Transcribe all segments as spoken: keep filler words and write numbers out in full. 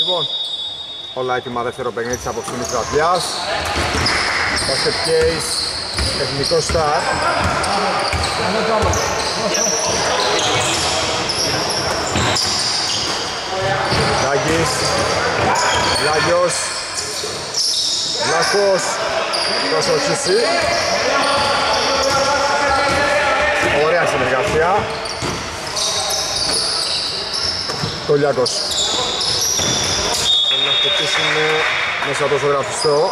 Λοιπόν, όλα έτοιμα δεύτερο παιχνίδι της απόψινής βραδιάς. Basket Case, εθνικό στάρ. Λάγης, Λάγιος, Λάκος, προσοχήσει. Ωραία συνεργασία. Κολιάκος. Θέλει να χτυπήσουν μέσα από το ζωγραφιστό.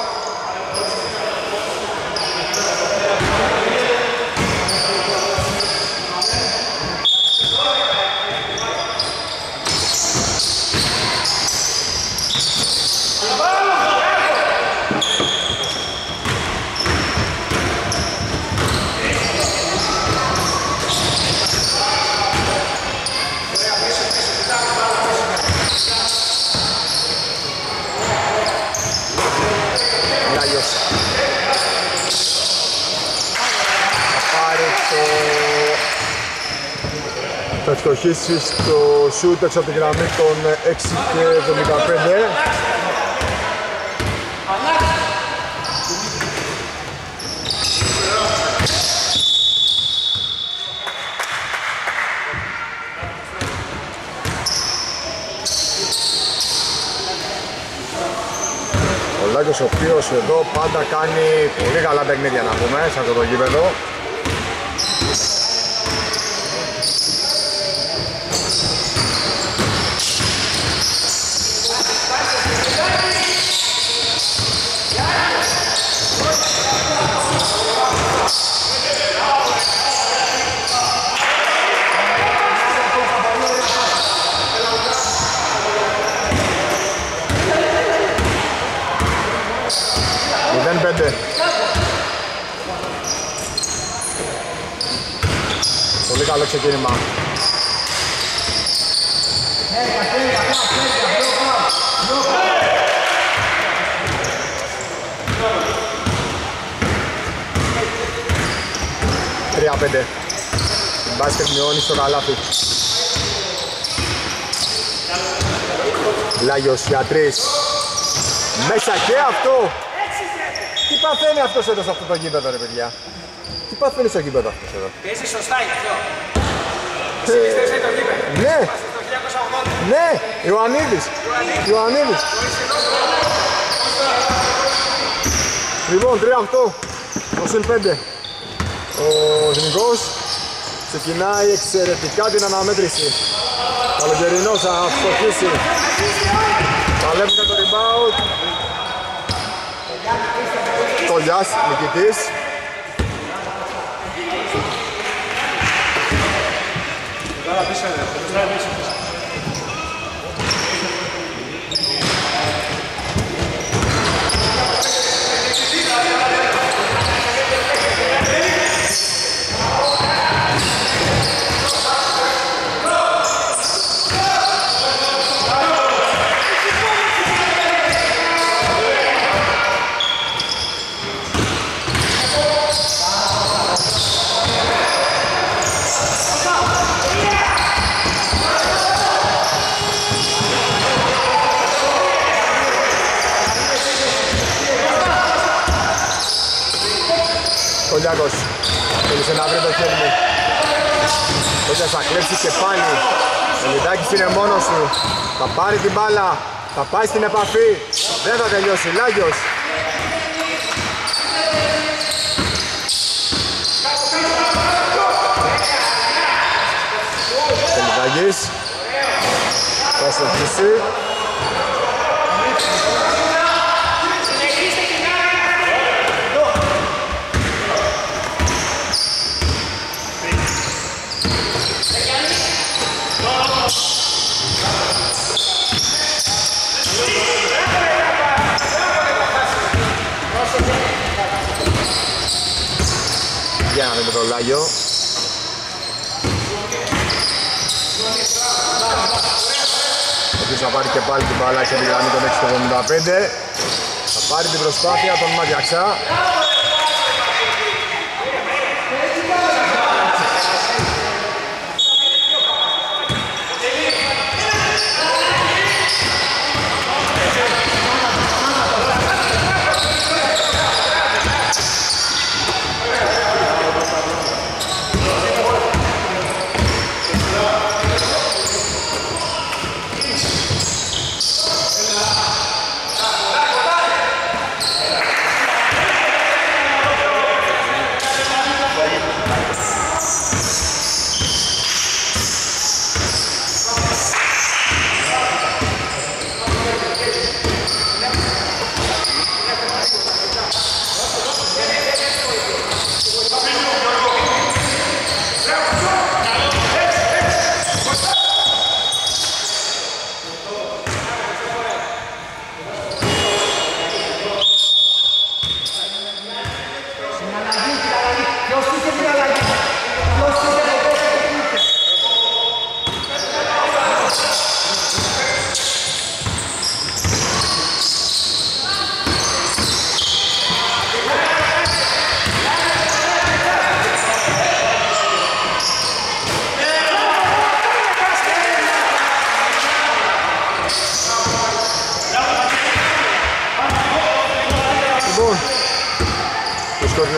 Θα ευστοχίσει στο σούτ έξω από τη γραμμή των έξι και εβδομήντα πέντε. Ο Λάκος, ο οποίος εδώ πάντα κάνει πολύ καλά παιχνίδια, να πούμε, σε αυτό το γήπεδο. μηδέν πέντε. Πολύ καλό ξεκίνημα. τρία πέντε. Μπάσκετ μειώνει στο καλάθι. Λάγιος για τρεις. Μέσα και αυτό. Τι παθαίνει αυτός εδώ σε αυτό το γήπεδο, ρε παιδιά? Τι παθαίνει στο γήπεδο αυτός εδώ? Παίζει σωστά είναι αυτό. Συνήθιζε το γήπεδο. Ναι. Ναι, Ιωαννίδης. Ιωαννίδης. Λοιπόν, τρία οκτώ. Οσύν πέντε. Ο Εθνικός ξεκινάει εξαιρετικά την αναμέτρηση. Καλοκαιρινός θα αυτοκίσει. Παλεύει για το rebound. Κολιάς, νικητής. Κολιάκος θέλησε να βρει το χέρι μου. Κολιάκος θα κλέψει και πάλι. Ο Λιδάκης είναι μόνος του. Θα πάρει την μπάλα. Θα πάει στην επαφή. Δεν θα τελειώσει. Λάγιος. Ο Λιδάκης θα στοχίσει. Για να δούμε το Λάγιο. Ο οποίος θα πάρει και πάλι την μπάλα σε τη γραμμή των έξι εβδομήντα πέντε. Θα πάρει την προσπάθεια τον Μαγιαξά.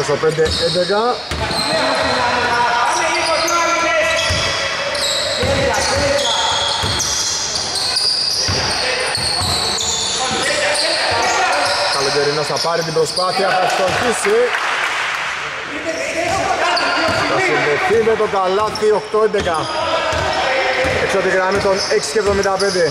είκοσι πέντε έντεκα. Καλοκαιρινός θα πάρει την προσπάθεια, θα στοχίσει. Θα συνδεθεί με το καλάθι οκτώ έντεκα. Έξω τη γραμμή των έξι και εβδομήντα πέντε.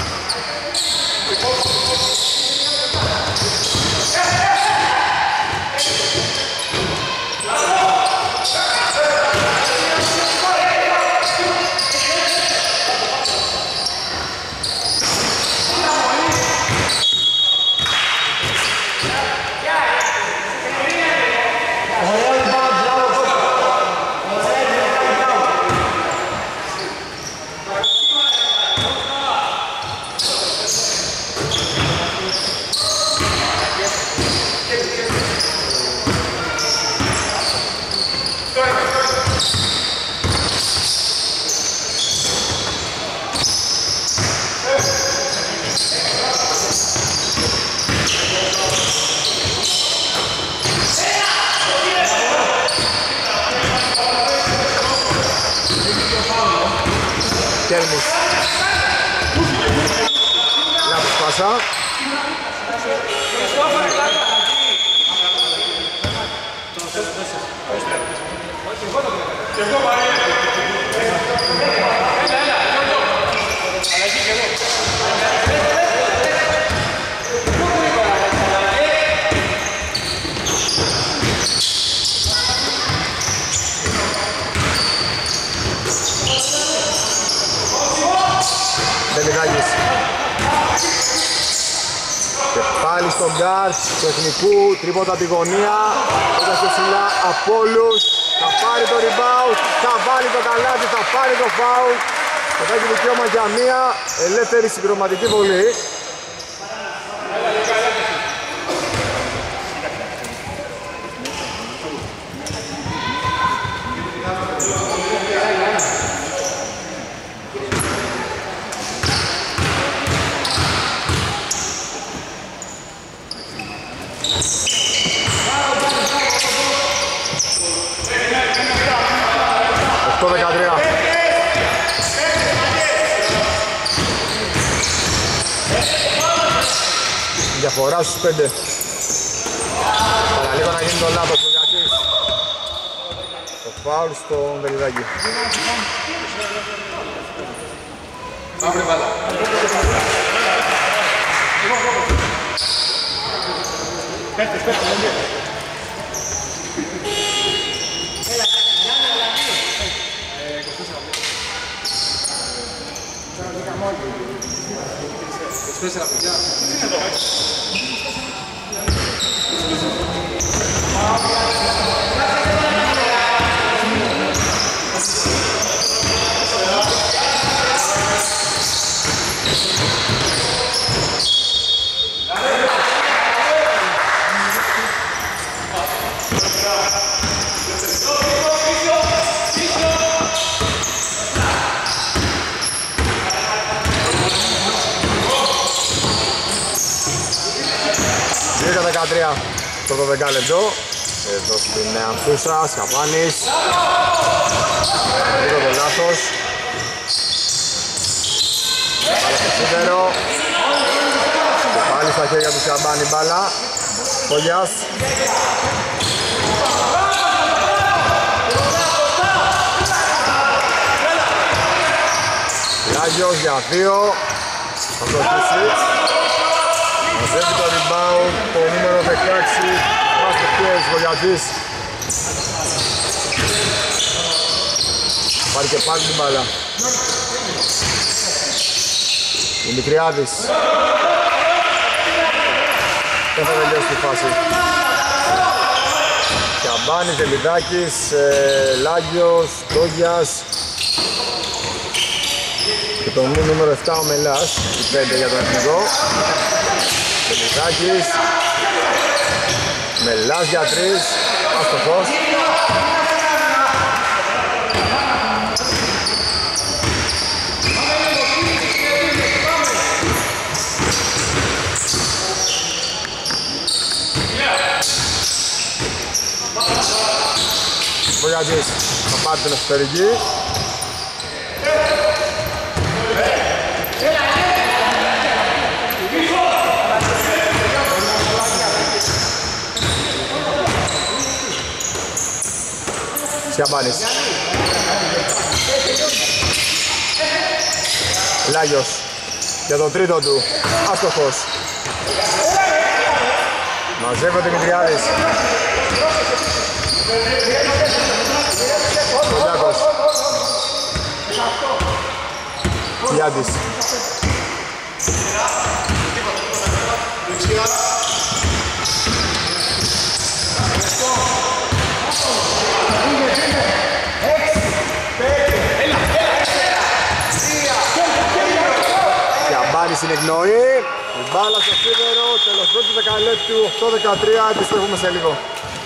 Κέρμις. Λάθος πάσα. Δελιδάκης. Και πάλι στον γκάρ τεχνικού, τρίποτα τη γωνία. Έτασε ψηλά Απόλλους. Θα πάρει το rebound, θα βάλει το καλάθι, θα πάρει το foul. Θα έχει δικαίωμα για μία ελεύθερη συμπληρωματική βολή. οκτώ δεκατρία. Διαφορά στους πέντε. Παραλίγο να γίνει το λάθος ο Γιακής. Το φάουλ στον Δελιδάκη. Πάμε μπάλα. Πέφτες, πέφτες, δεν γίνεται. είκοσι τέσσερα παιδιά. δεκατρία το δώδεκα λεπτό. Εδώ στην Ανθούσα, Σκαβάνης. Λίγο το λάθος. Μπάλα στο σίδερο. Και πάλι στα χέρια του Σκαβάνη μπάλα. Φωλιάς. Λάγιος για δύο. Θα το αρχίσει. Μαζεύει το rebound, το νούμερο δεκαέξι, βάστε πιέζ, Γολιατής. Πάρει και πάλι την μπάλα. Δημητριάδης. Δεν θα τελειώσει τη φάση. Καμπάνης, Δελιδάκης, ε, Λάγιος, Τόγιας. Και το νούμερο επτά ο Μελάς, η πέντε για τον εθνικό. Δελιδάκης. Μελάς για τρεις, άστοχος. Yeah. Βογιατζής θα πάρει την εσωτερική. Σιαμπάνης. Λάγιος για το τρίτο του, άστοχος. Μαζεύει ο Δημητριάδης. Κολιάκος. Γιάντης. Σιαμπάνης είναι εκνοή. Η μπάλα στο σίδερο, τέλος πρώτου δεκαλέπτου, οκτώ δεκατρία, επιστρέφουμε σε λίγο.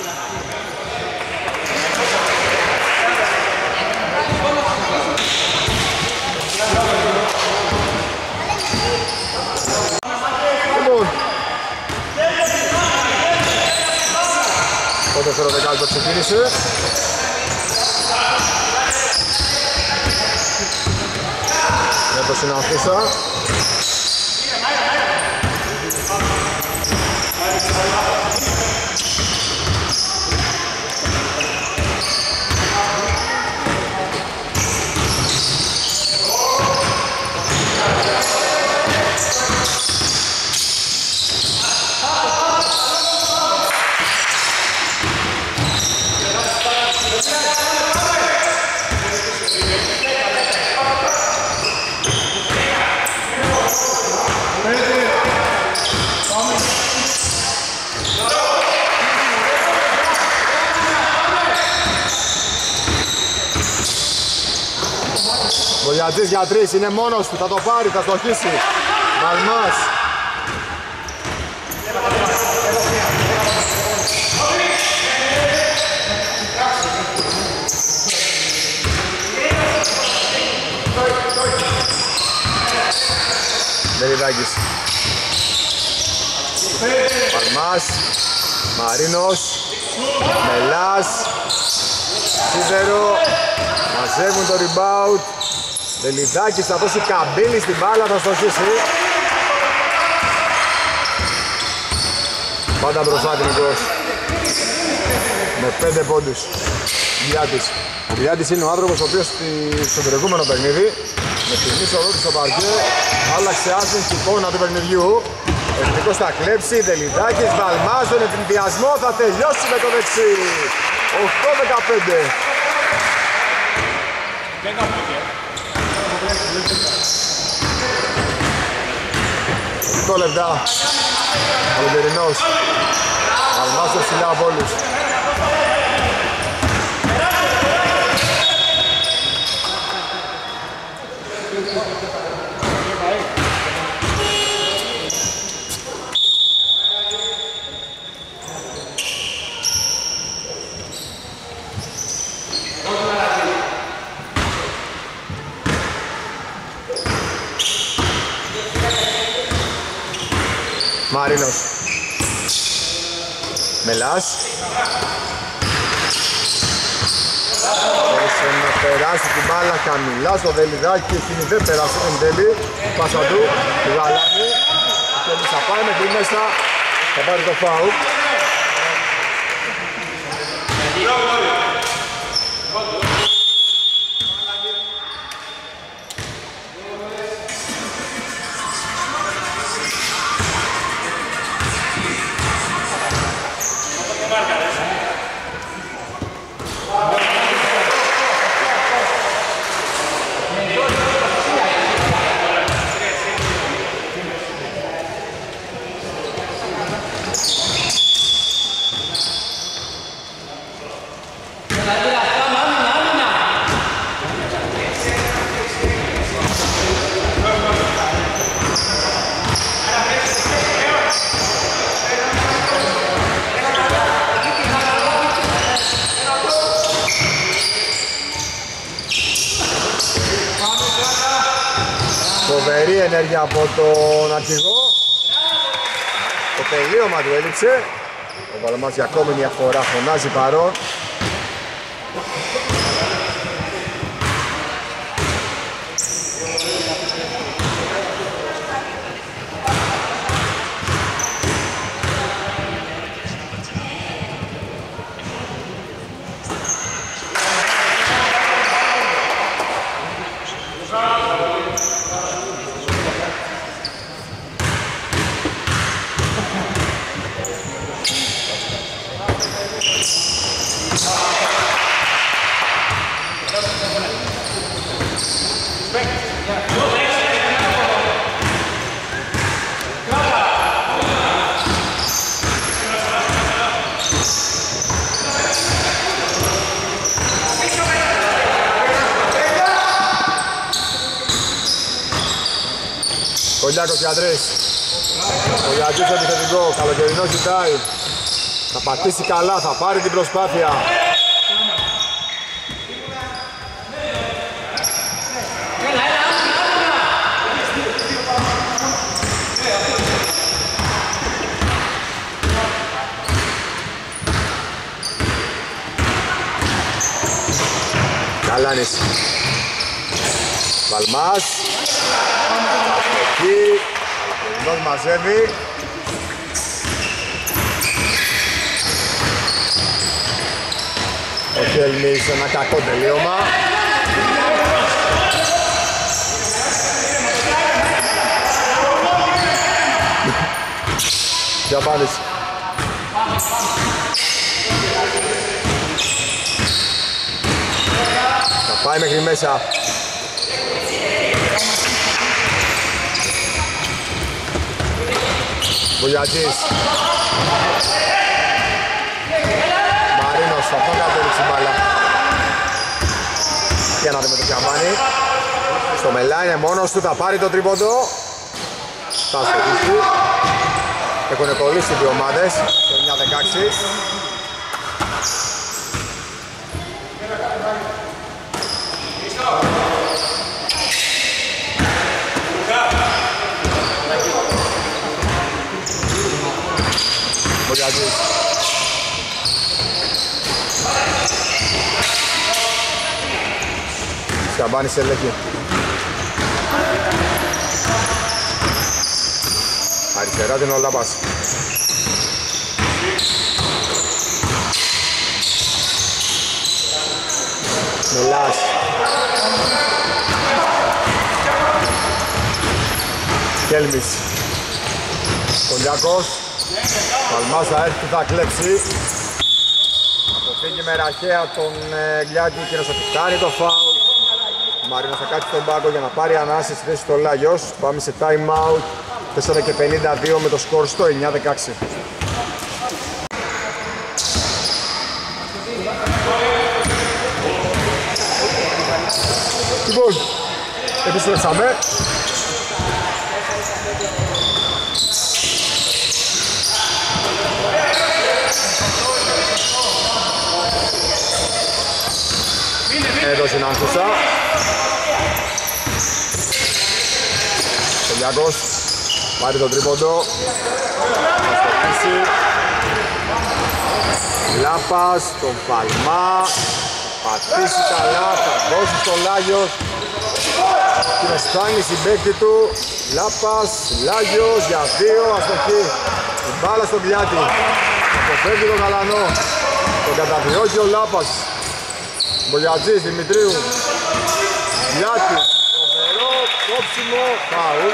Λοιπόν, το δεύτερο δεκάλεπτο ξεκίνησε. Για το συναντούσα. Βογιατζής για τρεις, είναι μόνος του, θα το πάρει, θα στοχίσει. Μαλμάς. Μεριδάκης. Μαλμάς. Μαρίνος. Μελάς. Σίδερο. Μαζεύουν το rebound. Δελιδάκης θα δώσει καμπύλη στην μπάλα, θα στοχίσει. Πάντα μπροστά Νικός. Με πέντε πόντους. Γιάτης. Ο Γιάτης είναι ο άνθρωπος ο οποίος στο προηγούμενο παιχνίδι με τη μίσο του στο παρκέ άλλαξε άσχημη την εικόνα του παιχνιδιού. Ο Εθνικός θα κλέψει, Δελιδάκης, Βαλμάς, τον ενθουσιασμό θα τελειώσει με το δεξί. οκτώ δεκαπέντε. οκτώ λεπτά. Ο Λιμπερινός. Βαλμάς ψηλά από όλους. Μαρίνος. Μελάς. Θέλησε να περάσει την μπάλα χαμηλά στο Δελιδάκι, εκείνη δεν πέρασε εν τέλει. Πάσα του, του Γαλάνη. Και εμείς θα πάει μέχρι μέσα, θα πάρει το φάουλ. Φοβερή ενέργεια από τον αρχηγό. Το τελείωμα του έλειψε. Ο Βαλμάς για ακόμη μια φορά φωνάζει παρόν. Κολιάκος για τρεις. Κολιάκος επιθετικό, καλοκαιρινό ζητάει. Θα πατήσει καλά, θα πάρει την προσπάθεια. Καλάνης. Βαλμάς. Εκεί. Καλοκαιρινός μαζεύει. Ο Χέλμης ένα κακό τελείωμα. Και απάντηση. Θα πάει μέχρι μέσα. Βουλιατζής. Μαρίνος, αυτό κατέληξε μπάλα. Για να δούμε το Τσιαμπάνι. Στο Μελά είναι μόνος του, θα πάρει το τρίποντο. Θα στοχίσει. Έχουν κολλήσει δύο ομάδες, το εννιά δεκαέξι. Βουλιατζής. Τσιαμπάνης ελέγχει. Αριστερά την ο Λάπας. Μελάς. Κέλμης. Κολιάκος. Παλμάς θα έρθει, θα κλέψει. Αποφύγει με ραχαία τον ε, Γλιάκη, εκείνος θα του κάνει το φάουλ. Ο Μαρίνος θα κάτσει στον πάγκο για να πάρει ανάση στη θέση του Λάγιος. Πάμε σε time out. τέσσερα και πενήντα δύο με το σκορ στο εννιά δεκαέξι. Λοιπόν, επιστρέψαμε. Έδωσε την Άνθουσα. Κολιάκος πάρει τον τρίποντο. Θα στοχίσει. Λάπας, τον Παλμά. Πατήσει καλά, θα δώσει στον Λάγιος. Εκείνος φτάνει στην παίκτη του. Λάπας, Λάγιος για δύο, αστοχή. Την μπάλα στον Κλιάτη. Αποφεύγει τον Γαλανό. Τον καταδιώκει ο Λάπας. Μπολιατζής, Δημητρίου. Κλιάτη. Φοβερό, κόψιμο, φάουλ.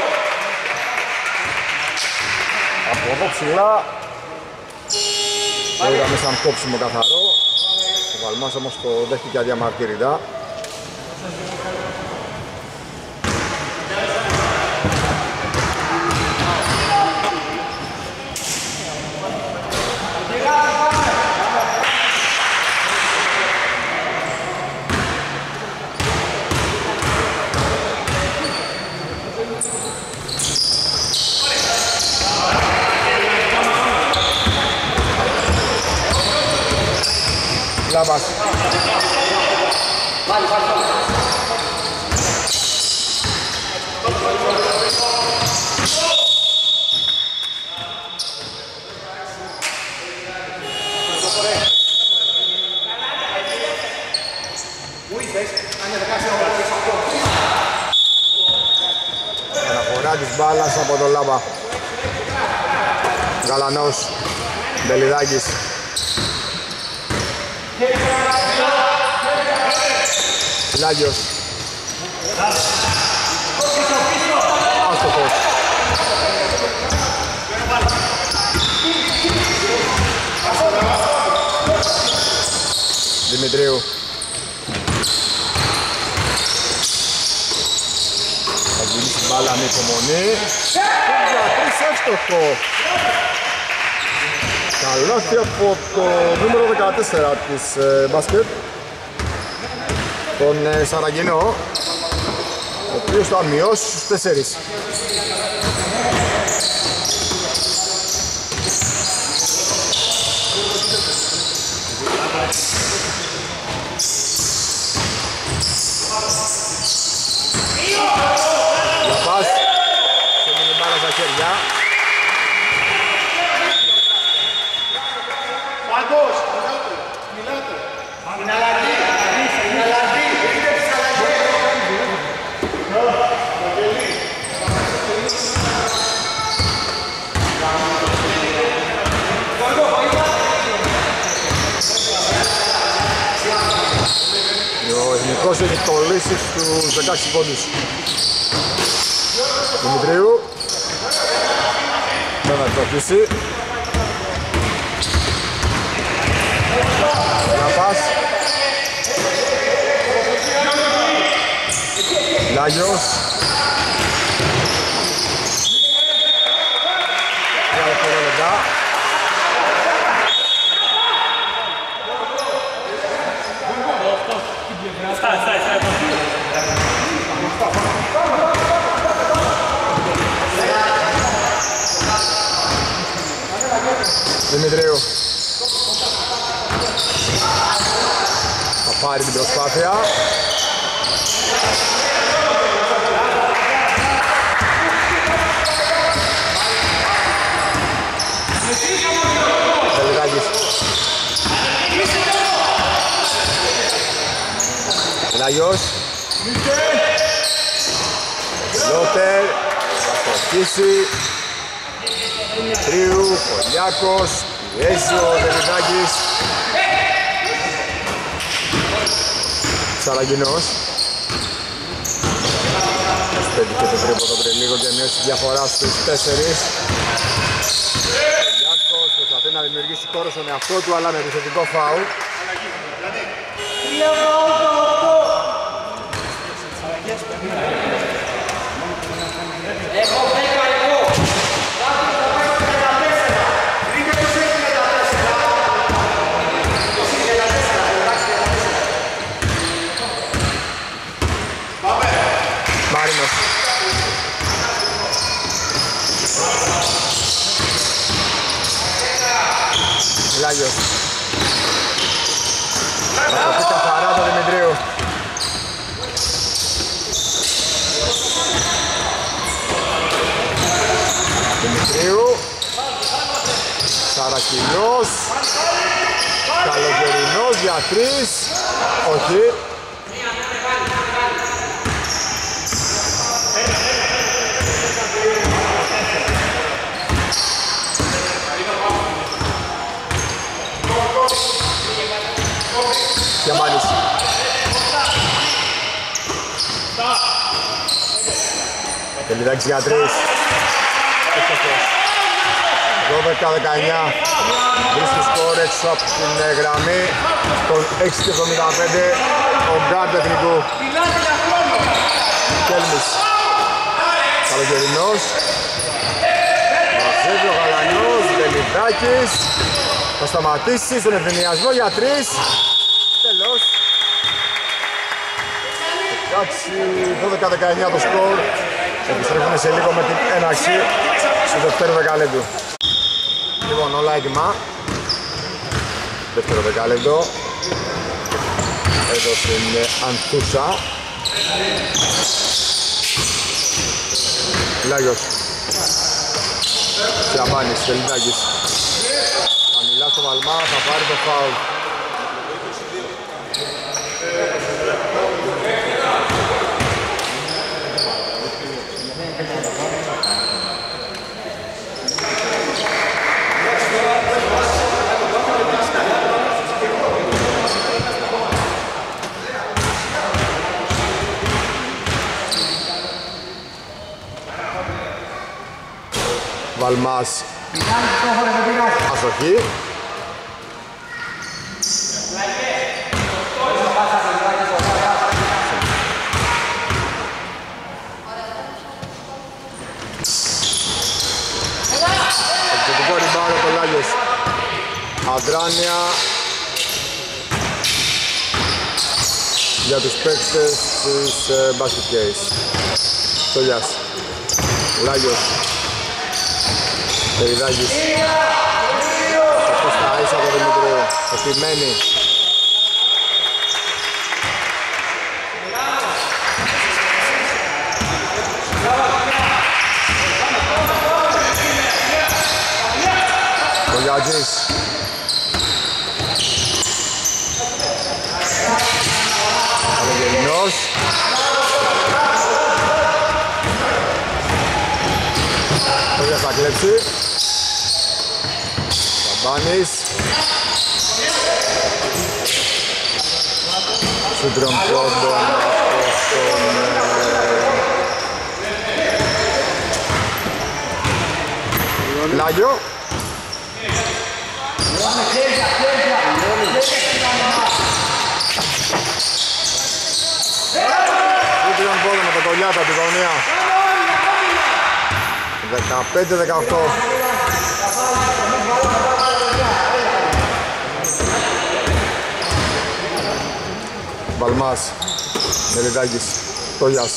Από εδώ ψηλά. Το είδαμε σαν κόψιμο καθαρό. Ο Βαλμάς όμως το δέχτηκε αδιαμαρτύρητα. Λάμπας. Αναφορά της μπάλας από τον Λάμπα. Γαλανός, Μπελιδάκης. Λάγιος. Άστοχος. Δημητρίου. Μπάλα με υπομονή. Για τρεις εύστοχο. Καλάθι από το νούμερο δεκατέσσερα της ε, μπάσκετ. Τον ε, Σαραγγινό, ο οποίος θα μειώσει στους τέσσερις. Για πας, σε μείνει μπάλα στα χέρια. Πάντως, μιλάτε. Είναι αλλαγή, είναι αλλαγή. Ο Εθνικός έχει κολλήσει στους δεκαέξι πόντους. Δημητρίου δεν θα το αφήσει. Ένα πας. Λάγιος. Για δευτερόλεπτα. Δημητρίου θα πάρει την προσπάθεια. Τελικάκης. Λάγιος. Λότερ. Θα στοχίσει. Δημητρίου, Πολιάκος, πιέζει ο Δελιδάκης. Σαραγγινός. Πέτυχε το τρίποντο πριν λίγο και μειώσει διαφορά στους τέσσερις. Πολιάκος προσπαθεί να δημιουργήσει χώρο στον εαυτό του, αλλά με επιθετικό φάουλ. Μάρινος. Λάγιος. Θα το πει καθαρά το Δημητρίου. Δημητρίου. Σαρακινός. Καλοκαιρινός για τρεις. Όχι. Διαμάνης. Τελειδάκης για τρεις. δώδεκα δεκαεννιά. Βρίσκει σκορ έξω από την γραμμή. Τον έξι και εβδομήντα πέντε. Ο γκάρντ εθνικού. Κέλμης. Καλοκαιρινός. Μαζεύει ο Γαλανός. Τελειδάκης. Θα σταματήσει στον ευθυνιασμό για τρεις. Τέλος. Εντάξει, δώδεκα δεκαεννιά το σκορ. Επιστρέφουμε σε λίγο με την έναρξη του δεύτερου δεκαλέπτου. Λοιπόν, όλα έτοιμα. Δεύτερο δεκαλέπτο. Εδώ στην Ανθούσα. Λάγιος. Σιαμάνης, Τελιδάκης. Χαμηλά στο Βαλμά, θα πάρει το φάουλ. Βαλμάς. Αστοχή. αδράνεια για τους παίκτες της uh, Basket Case. Στολιάς, Λάγιος, Περιδάκης. Αυτό στα ίσα από Δημητρίου, Ευτυμένη. Ο Γιάτζης. Καλογερινός. Ο Γιάτζης θα κλέψει. Σαμπάνης. Σούτρον πρώτον από τον Λάγιο. Σούτρον πρώτον με το Κολιάτα τη γωνία. δεκαπέντε δεκαοκτώ. Βαλμάς, Μελιδάκης, Τόλιας,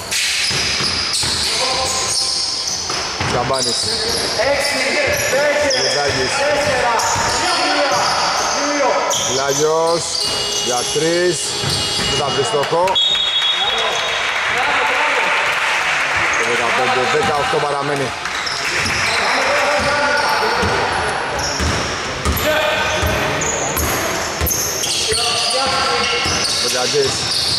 Σαμπάνης, Μελιδάκης, Λάγιος, για τρεις, δεν θα βρει στόχο. δεκαπέντε δεκαοκτώ παραμένει. Βεγιατζής.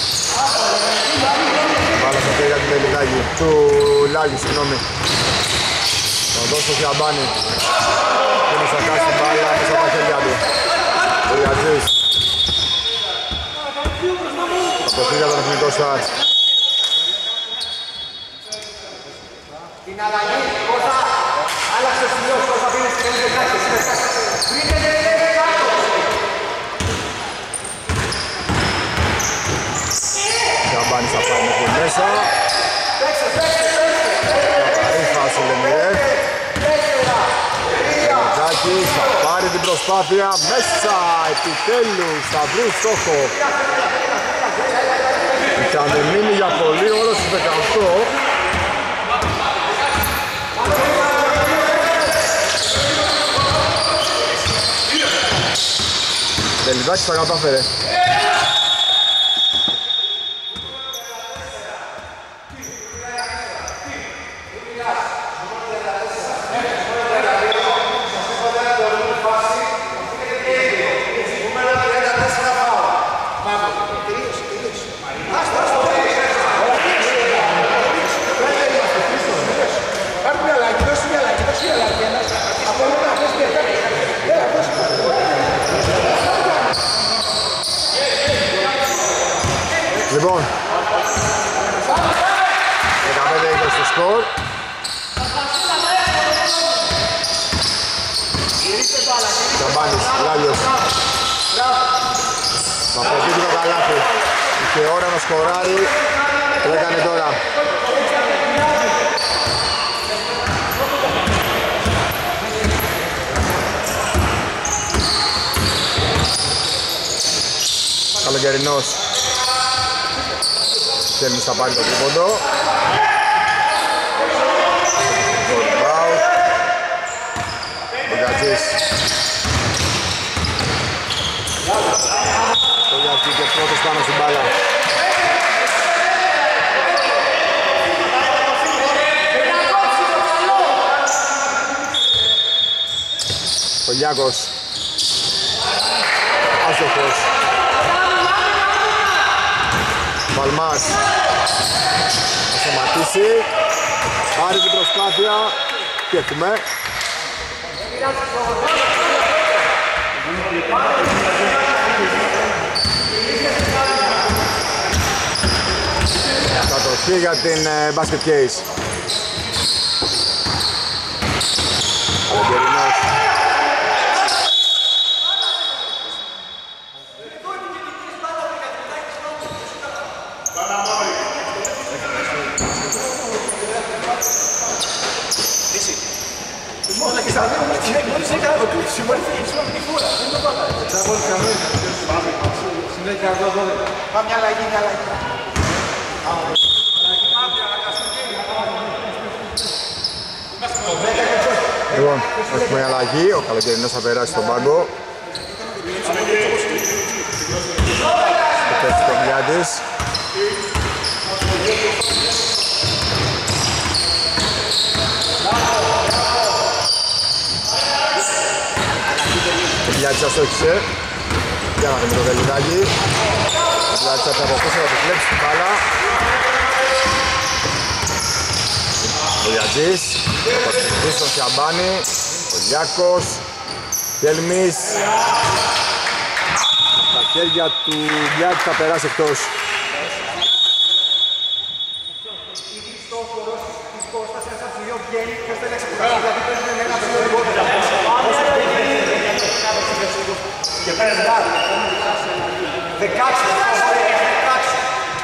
Βάλα στο χέρι για την Μελιδάκη. Του Λάγη, συγγνώμη. Θα δώσω στο Σιαμπάνη. Είναι θα κάσει την μπάλα μέσα από τα χέρια του. Βεγιατζής. Θα προφύγει για τον εθνικό στάρ. Την αλλαγή, Κώστα, άλλαξε σημείο, Κώστα πίνει στην ελίδα κάτω. Πριν δεν είναι κάτω. Σιαμπάνης θα πάει μέχρι μέσα. Καθαρή φάση Λεμιρέφ. Μελιδάκης θα πάρει την προσπάθεια μέσα. Επιτέλους θα βρει στόχο. Είχαν μείνει για πολύ όλο στις δεκαοκτώ. Μελιδάκης θα κατάφερε. Λοιπόν, δεκαπέντε είκοσι το σκορ. Σαμπάνης, Λάγιος. Θα προτείνει το καλάθι. Είχε ώρα να σκοράρει. Το έκανε τώρα. Καλογερινός. Θέλμις θα πάρει το τρίποντο. Ο Γκατζής. Το Γιάννη και πρώτος πάνω στην μπάλα. Ο Λιάκος. Άστοχος. Βαλμάς θα σταματήσει, πάρει την προσπάθεια και έχουμε κατοχή για την uh, Basket Case. Αλεγερινός. Τους έκανα το κλείσιμο, ήρθε από τη φορά. Δεν το πατάει. Θα πω καμία. Συνέχεια εδώ, εδώ. Πάμε μια αλλαγή, μια αλλαγή. Λοιπόν, έχουμε μια αλλαγή, ο Καλοκαιρινός θα περάσει στον πάγκο. Ο Τεστομιάντης. Ο Τεστομιάντης αστόχισε. Για να δούμε το Βελιδάκι. Ο Τεστομιάντης θα από πίσω να του κλέψει την μπάλα. Ο Λιατζής, ο Πασχετής, τον Σιαμπάνη, ο Λιάκος, Κέλμης. Τα χέρια του Λιάκη θα περάσει εκτός. Και πέρασε λάδι. Δεκάξι, δεκάξι.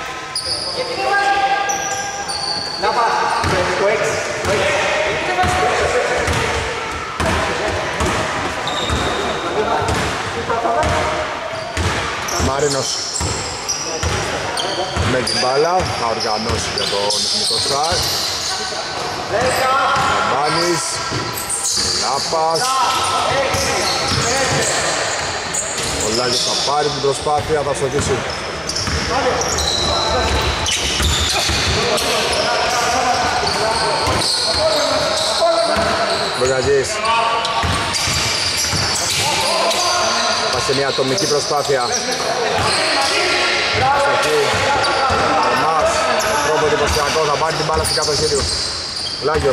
Να πας, το έξι. Μάρινος με την μπάλα θα οργανώσει για τον εθνικό στάρ. Καμπάνης, Λάπας. Ο Λάγιος θα πάρει την προσπάθεια, θα στοχίσει. Μπογιατζής. Πάει σε μια ατομική προσπάθεια. Αστοχή. Εμάς, τρόπο εντυπωσιακό, θα πάρει την μπάλα στην κατοχή του. Λάγιος.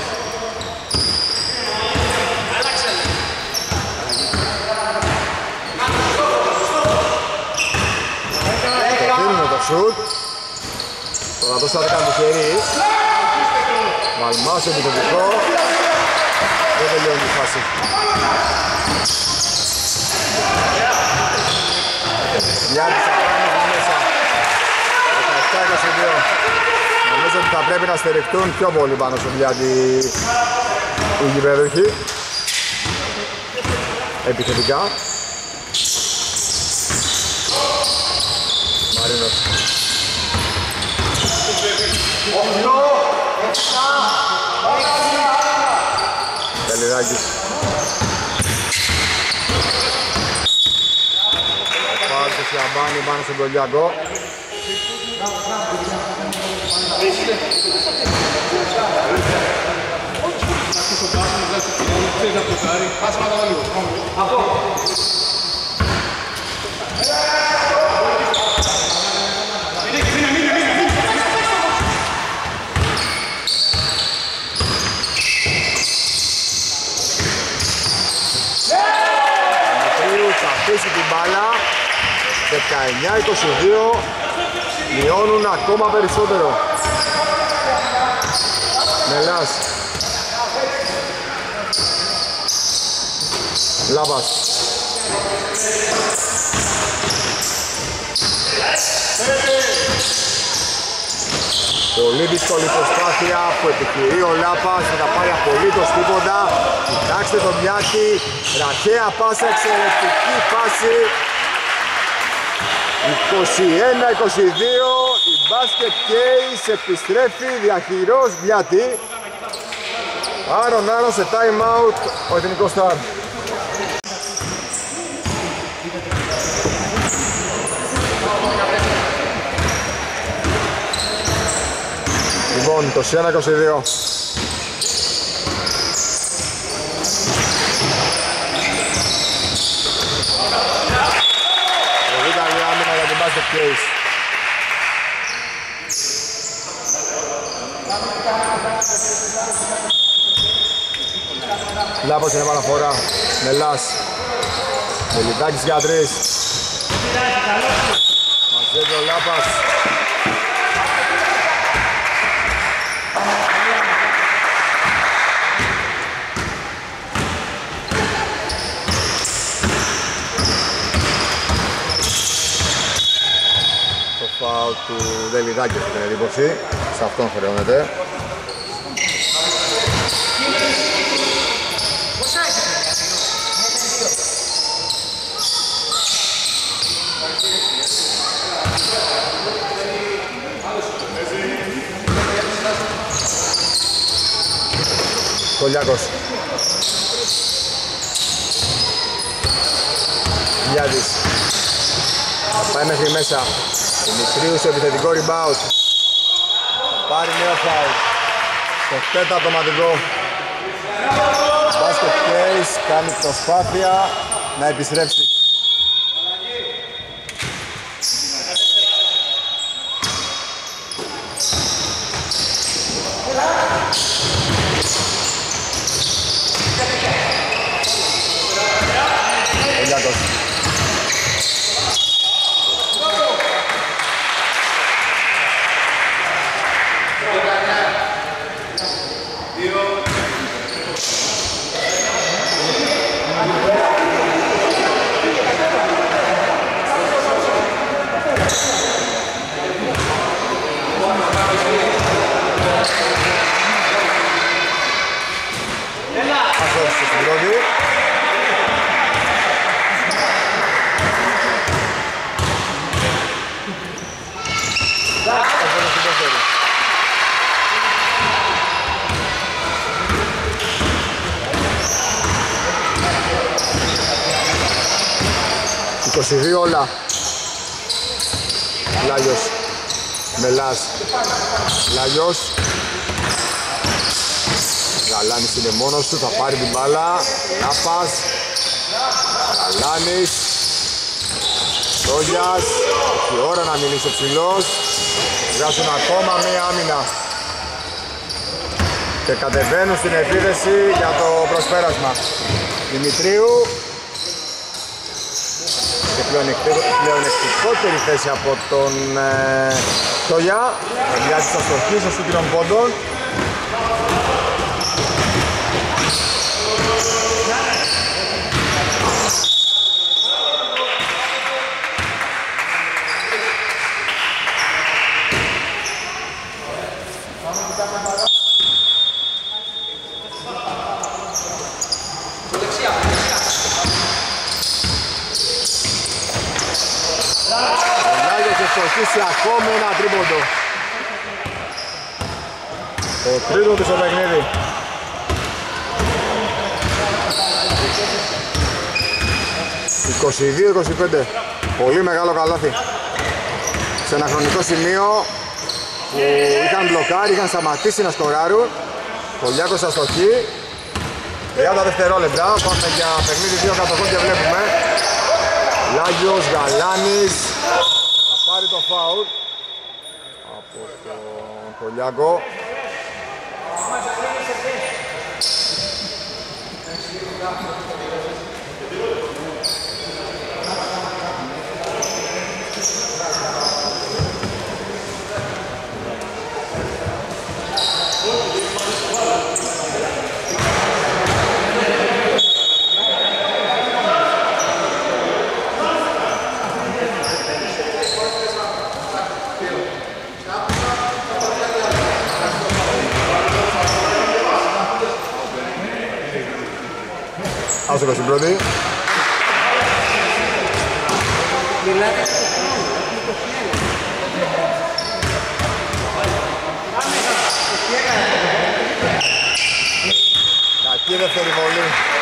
Το δίνουμε το σουτ. Τώρα δώσα θα κάνει το χέρι. Μαλμάς επιθετικό. Δεν τελειώνει τη φάση. Λιάτης θα κάνει μέσα. δεκαεπτά είκοσι δύο. Νομίζω ότι θα πρέπει να στηριχτούν πιο πολύ πάνω στο Λιάτη οι γηπεδούχοι. Επιθετικά. Μαρίνος. Τελειδάκης. Πάρει το Σιαμπάνι πάνω στον Κολιακό. Θα αφήσει την μπάλα. Δεκαεννιά είκοσι δύο. Μειώνουν ακόμα περισσότερο. Μελάς. Λάβας. Πολύ δύσκολη προσπάθεια που επιχειρεί ο Λάπας, δεν θα πάρει απολύτως τίποτα. Κοιτάξτε τον Μιάκη, ραχαία πάσα, εξαιρετική φάση. είκοσι ένα είκοσι δύο, η Basket Case επιστρέφει διαχειρός Μιάτη. Άρον Άρον σε time out ο εθνικός Σταρ. Λοιπόν, είκοσι ένα είκοσι δύο. Πολύ καλή άμυνα για την Basket Case. Λάπος είναι επαναφορά. Μελάς. Μελιτάκης για τρεις. Μαζεύει ο Λάπας. Το φάουλ του Δελιδάκη έχει την εντύπωση. Σε αυτόν χρεώνεται. Κολιάκος. Γιάδης. Θα πάει μέχρι μέσα. Δημητρίου σε επιθετικό rebound. Πάρει νέο φάουλ. Στο τέταρτο μαδικό. Basket case κάνει προσπάθεια να επιστρέψει. Κολιάκος. είκοσι δύο όλα. Λάγιος. Μελάς. Λάγιος. Γαλάνης είναι μόνος του, θα πάρει την μπάλα. Νάπας. Γαλάνης. Τόγιας. Έχει ώρα να μιλήσει ο ψηλός. Βγάζουν ακόμα μία άμυνα. Και κατεβαίνουν στην επίθεση για το προσπέρασμα. Δημητρίου. Και πλεονεκτικότερη θέση από τον ε, Τόγια. Παιδιά της αστοχής των σούτινων πόντων. Στοχίσει ακόμη ένα τρίποντο. Το τρίτο του στο παιχνίδι. είκοσι δύο είκοσι πέντε. Πολύ μεγάλο καλάθι. Σε ένα χρονικό σημείο που είχαν μπλοκάρει, είχαν σταματήσει να σκοράρουν. Κολιάκος αστοχή. τριάντα δευτερόλεπτα. Πάμε για παιχνίδι δύο κατοχών και βλέπουμε. Λάγιος, Γαλάνης. Πάρει το φάουλ από τον Κολιάκο. Άσοκο στην πρώτη. Κακή δεύτερη βολή.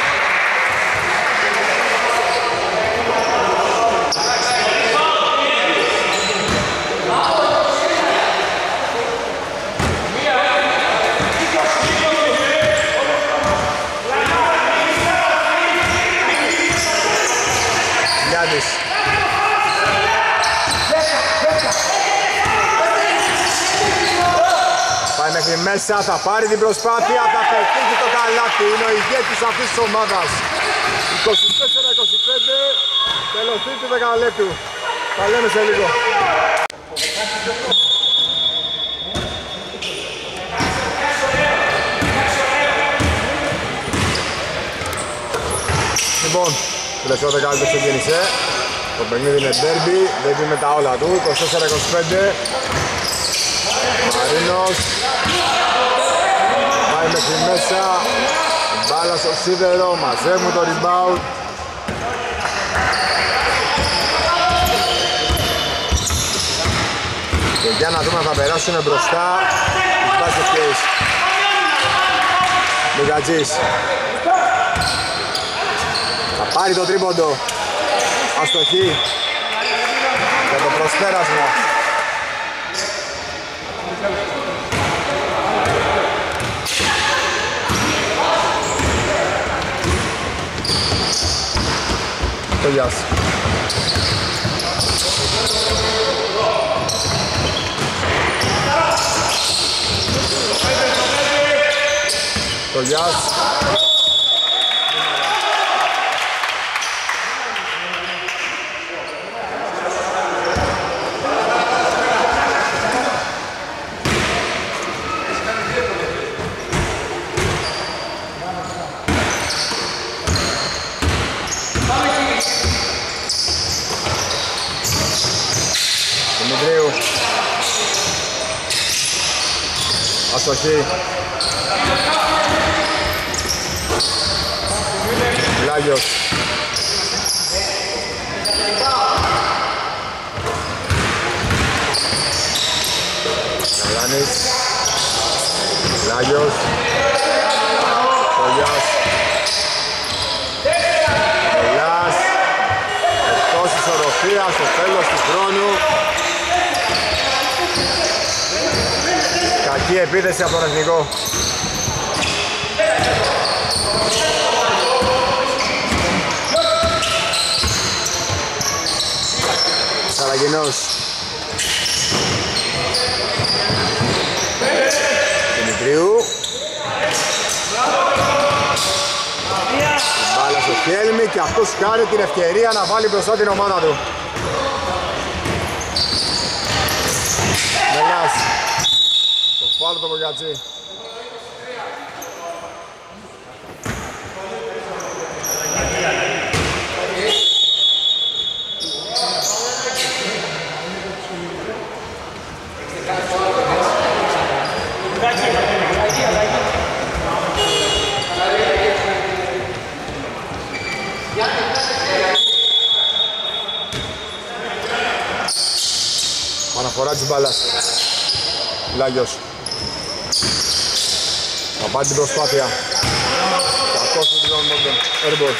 Πάει μέχρι μέσα, θα πάρει την προσπάθεια, θα πετύχει το καλάθι. Είναι ο ηγέτης αυτής της ομάδας. είκοσι τέσσερα είκοσι πέντε, τελευταία του δεκαλέπτου. Τα λέμε σε λίγο. Λοιπόν, τελευταίο δεκαλέπτου ξεκίνησε. Το παιχνίδι είναι derby, derby με τα όλα του, είκοσι τέσσερα είκοσι πέντε. Μαρίνος πάει μέχρι μέσα, μπάλα στο σίδερο, μαζεύουν το rebound. Και για να δούμε αν θα περάσουν μπροστά οι basket case. Λουγατζής. Θα πάρει το τρίποντο. Αστοχή. Για το προσπέρασμα. Το Γιάς. Το Γιάς. Δημητρίου. Αστοχή. Λάγιος. Καλάνης. Λάγιος. Κογιάς. Κογιάς. Εκτός ισορροπίας στο τέλος του χρόνου. Κακή επίθεση από τον Εθνικό. Σαραγινός. Δημητρίου. Μπάλα στο Χέλμι και αυτός κάνει την ευκαιρία να βάλει μπροστά την ομάδα του. Μελάς. Το φάουλ του Μπογιατζή. Αναφορά της μπάλας. Λάγιος. Θα πάρει την προσπάθεια. Κακός του Τιλόν Μόντον. Airball.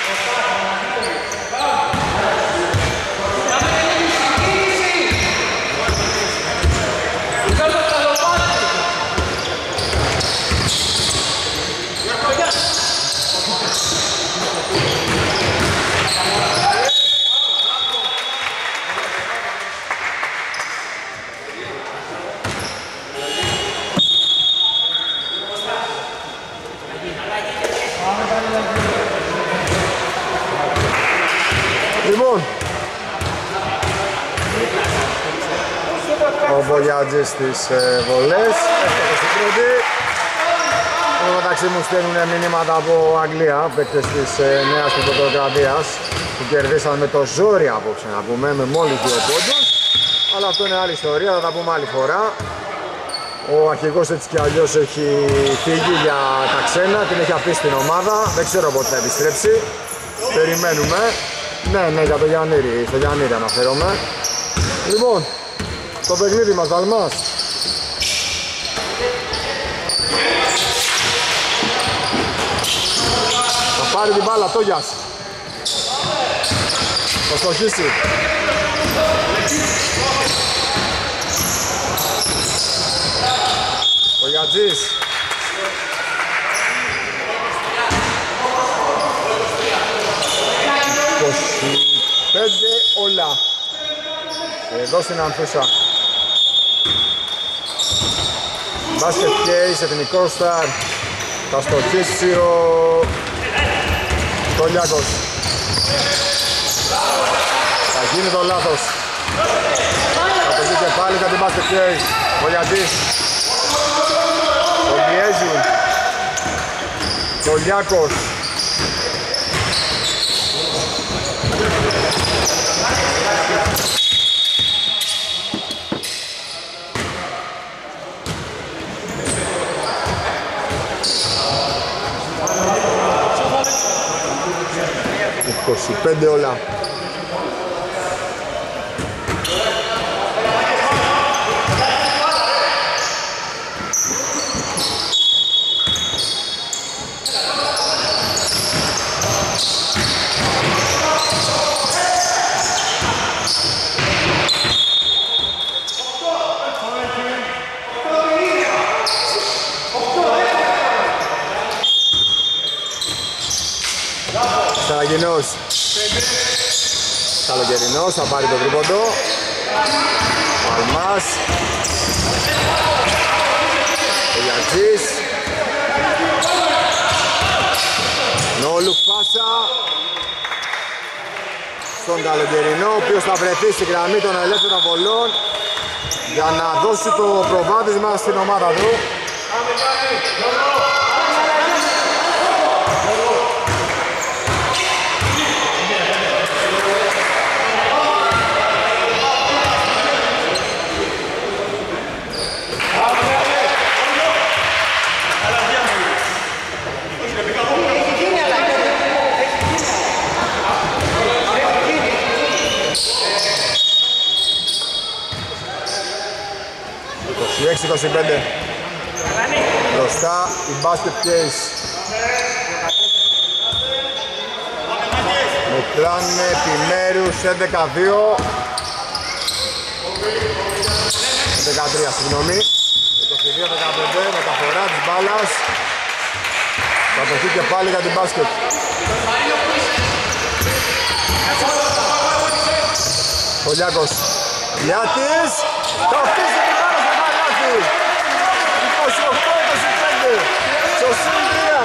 Λοιπόν, ο Μπογιάτζης στις ε, βολές, έφτασε στην πρώτη. Εδώ μεταξύ μου στέλνουν μηνύματα από Αγγλία, παίκτες της ε, νέας του Πρωτοκρατίας, που κερδίσαν με το ζόρι απόψε να πούμε, με μόλις δύο πόντους. Αλλά αυτό είναι άλλη ιστορία, θα τα πούμε άλλη φορά. Ο αρχηγός έτσι κι αλλιώς έχει φύγει για τα ξένα, την έχει αφήσει στην ομάδα, δεν ξέρω πότε θα επιστρέψει. Περιμένουμε. Ναι, ναι, για το Γιαννήρη, στο Γιαννήρη αναφέρομαι. Λοιπόν, το παιχνίδι μας, Δαλμάς. Θα πάρει την μπάλα, Τόγιας. Θα στοχίσει. Ο Γιατζής. είκοσι πέντε όλα. Εδώ στην Ανθούσα. Μπάσκετ Case, Εθνικό Σταρ. Θα στοχίσει ο Τολιάκος. Θα γίνει το λάθος. Θα το ζει και πάλι για την Μπάσκετ Case. Ο Γιατής. Ο πιέζει. Τολιάκος. είκοσι πέντε όλα. Καραγινός. Καλοκαιρινός, θα πάρει το τρίποντο. Παλμάς. Ο Γιατζής. Νόλου πάσα στον Καλοκαιρινό, ο οποίος θα βρεθεί στη γραμμή των ελεύθερων βολών για να δώσει το προβάδισμα στην ομάδα του. είκοσι έξι είκοσι πέντε μπροστά η Basket Case. Μετράνε επιμέρους έντεκα δύο δεκατρία, συγγνώμη, είκοσι δύο δεκαπέντε, μεταφορά της μπάλας. Θα δοθεί και πάλι για την μπάσκετ. Πολιάκος Λιάτης, θα αφήσει την μπάλα στο μαγιάτι. είκοσι οκτώ είκοσι πέντε, στο συν τρία.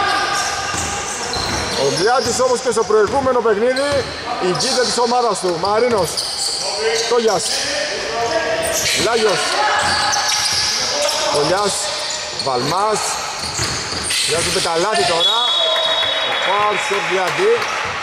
Ο Λιάτης, όπως και στο προηγούμενο παιχνίδι, ηγείται της ομάδας του. Μαρίνος, Τόγιας, Λάγιος, Τόγιας, Βαλμάς. Χρειάζεται καλάτι τώρα. Ο φάουλ στο Λιάτη.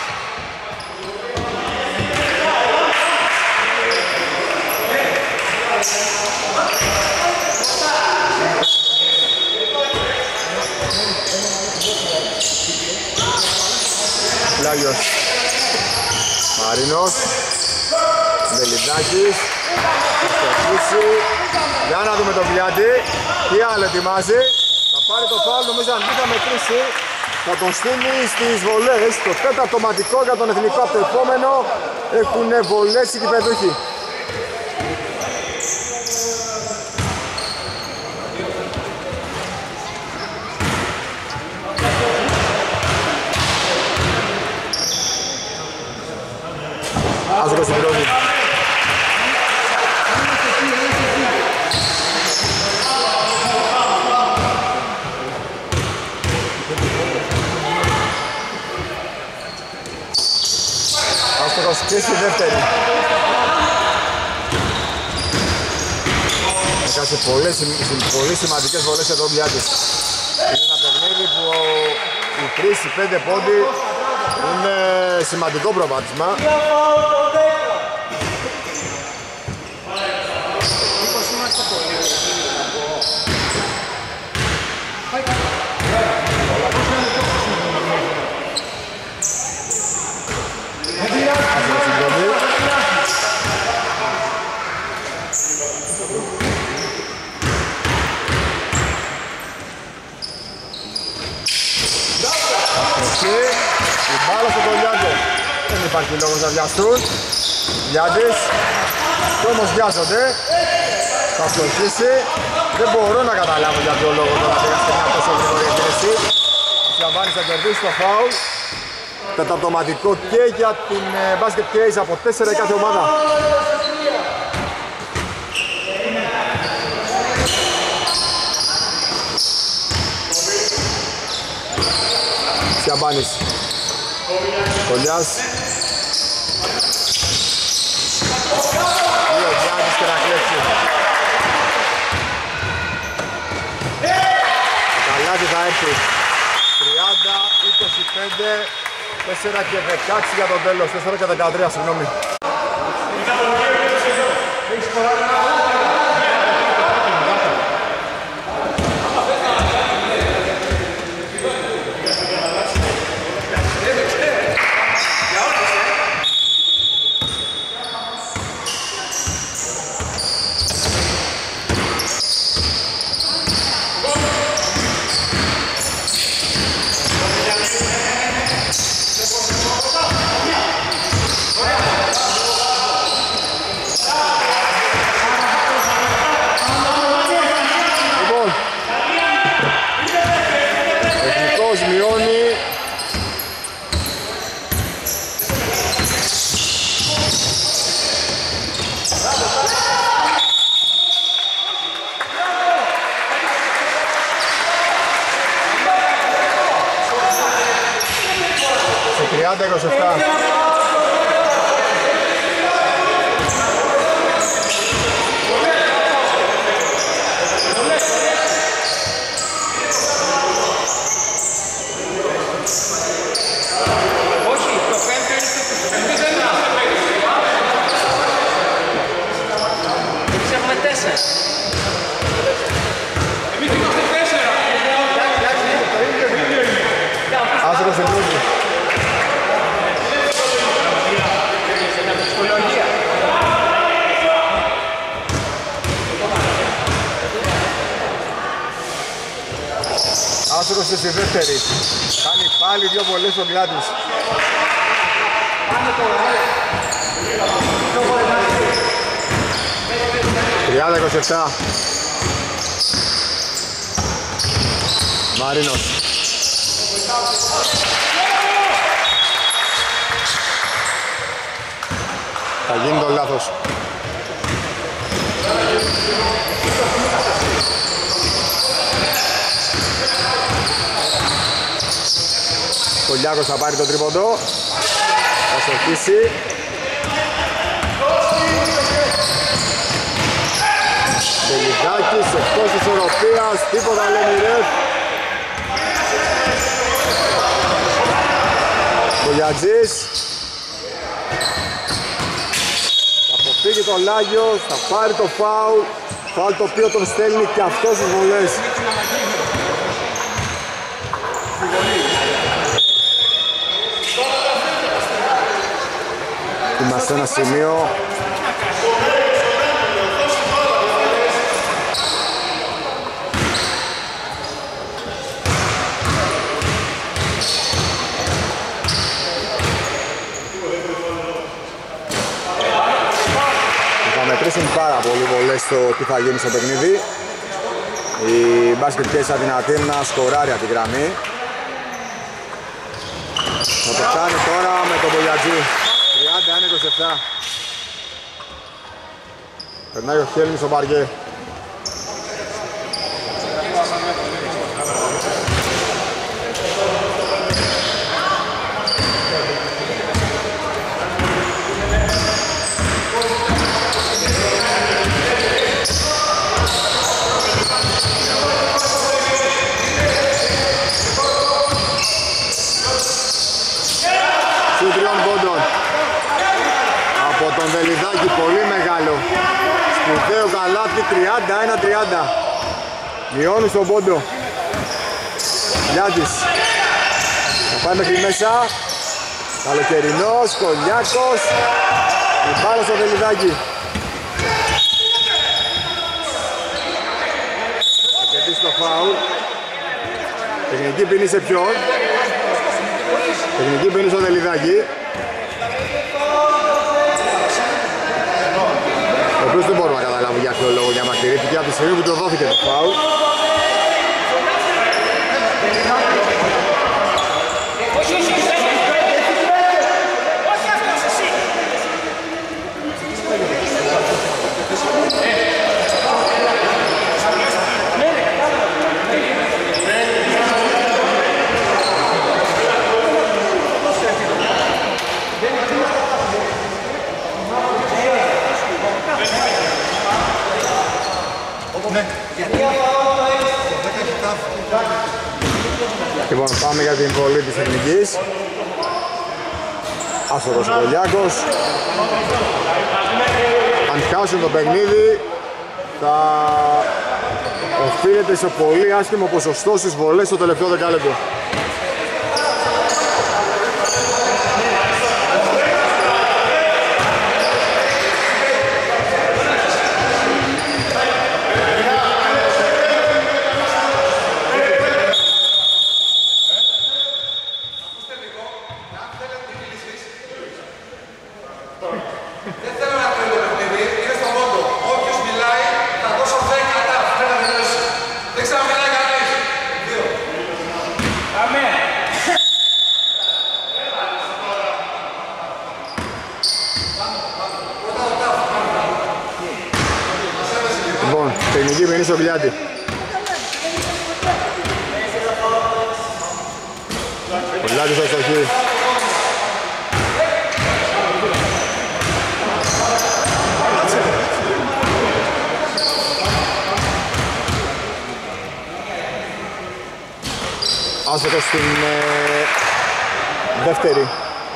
Λάγιος, Μαρίνος, Μελιδάκης, Στοχίσει. Για να δούμε τον Πλιάτη, τι άλλο ετοιμάζει. Θα πάρει το φάουλ, νομίζω αν δεν θα μετρήσει, θα τον στείλει στις βολές. Το τέταρτο ματικό για τον εθνικό από το επόμενο έχουν βολές οι κυπεδούχοι. Ας δω στην πρώτη. Άστοχος και στη δεύτερη. Έκασε πολλές, πολύ σημαντικές βολές εδώ ο Μπιάτης. Είναι ένα παιχνίδι που οι τρεις, οι πέντε πόντι είναι σημαντικό προβάδισμα. Η μπάλα στο Κολιάκο. Δεν υπάρχει λόγος να βιαστούν. Γιάντης. Και όμως βιάζονται. Θα στοχίσει. Δεν μπορώ να καταλάβω για ποιο λόγο τώρα πήγα σε μια τόσο γρήγορη εκτέλεση. Ο Σιαμπάνης θα κερδίσει το φάουλ. Τεταρτοματικό και για την Basket Case από τέσσερα η κάθε ομάδα. Σιαμπάνης. Κολιάς. Δύο Γιάννης και να κλέψει. Καλάτι θα έρθει. τριάντα είκοσι πέντε, τέσσερα και δεκαέξι για το τέλος. τέσσερα και δεκατρία, συγγνώμη. τριάντα είκοσι επτά. Άσχετος στην πρώτη. Άσχετος στη δεύτερη. Κάνει πάλι δύο βολές στον Γκλάντης. τριάντα είκοσι επτά. Μαρίνος. Θα γίνει το λάθος. Ο Λιάκος θα πάρει το τρίποντο. Θα στοχίσει. Τελικάκης εκτός της ισορροπίας. Τίποτα λέει ρεφ. Κολιατζής. Θα αποφύγει το Λάγιος. Θα πάρει το φάουλ. Φάουλ το οποίο τον στέλνει και αυτός στις βολές. Είμαστε σε ένα σημείο θα μετρήσουν πάρα πολύ βολές στο τι θα γίνει στο παιχνίδι. Η μπάσκετ κέις αδυνατεί να σκοράρει από τη γραμμή. Θα το κάνει τώρα με τον Μπολιατζή. τριάντα ένα είκοσι επτά. Περνάει ο Χέλμης στο παρκέ. Σου τριών πόντων από τον Βελιδάκη, πολύ μεγάλο σπουδαίο καλάθι, τριάντα ένα τριάντα. Μειώνει στον πόντο. Λιάντης θα πάει μέχρι μέσα. Καλοκαιρινός, Κολιάκος. Η μπάλα στο Βελιδάκη. Θα κερδίσει το φάουλ. Τεχνική ποινή σε ποιον? Τεχνική ποινή στο Βελιδάκη. Ο οποίος δεν μπορούμε να καταλάβουμε για ποιο λόγο, για μαρτυρήθηκε από τη στιγμή που του δόθηκε το φάουλ. Λοιπόν, πάμε για την βολή της τεχνικής. Άσορος ο Κολιάκος. Αν χάσουν το παιχνίδι θα οφείλεται σε πολύ άσχημο ποσοστό στις βολές στο τελευταίο δεκάλεπτο. Τεχνική ποινή στο Βιλιάτη. Ο Βιλιάτης θα στοχεί. Άστοχος στην ε, δεύτερη.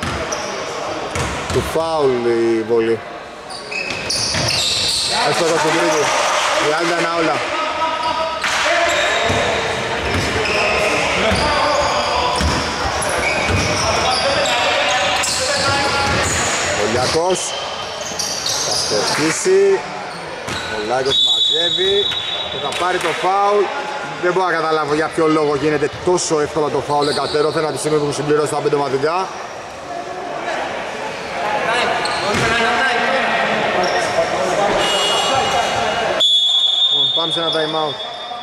Του φάουλ η βολή. Άστοχος στην τρίτη. τριάντα ένα όλα. Ο Λιακός θα στοχίσει. Ο Λάκος μαζεύει και θα πάρει το φάουλ. Δεν μπορώ να καταλάβω για ποιο λόγο γίνεται τόσο εύκολα το φάουλ εκατέρωθεν από τη στιγμή που έχουν συμπληρώσει τα πέντε μαθητά. Πάμε σε ένα time out.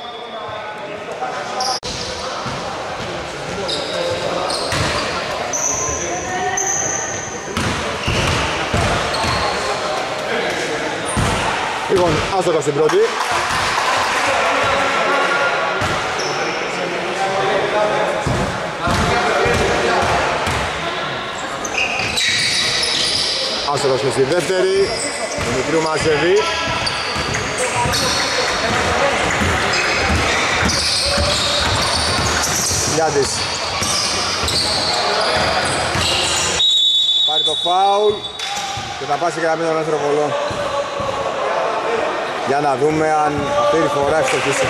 Λοιπόν, άστοχα στην πρώτη. Άστοχος και στη δεύτερη. Δημητρίου μαζεύει. Γιάντης. Πάρει το φάουλ και θα πάει σε γραμμή των ελεύθερων βολών. Για να δούμε αν αυτή τη φορά ευστοχίσει.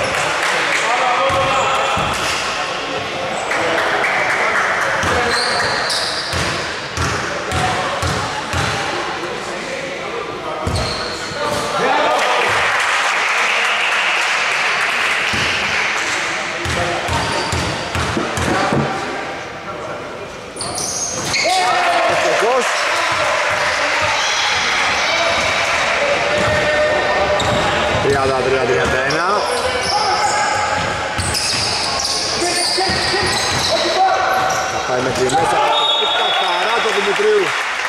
τριάντα τρία τριάντα ένα. Θα πάει μέχρι μέσα. Καθαρά το Δημητρίου.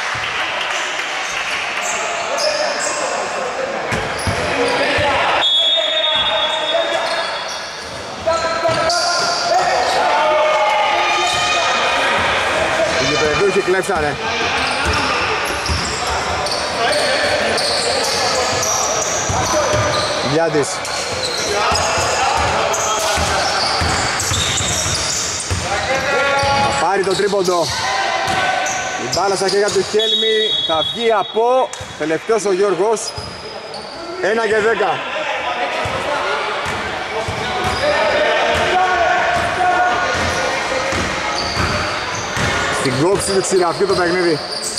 Οι γηπεδούχοι κλέψανε. Γιάντης. Θα πάρει το τρίποντο. Η μπάλα στα χέρια του Χέλμη θα βγει από τελευταίος ο Γιώργος. ένα και δέκα. Στην κόψη του ξηραφιού το παιχνίδι.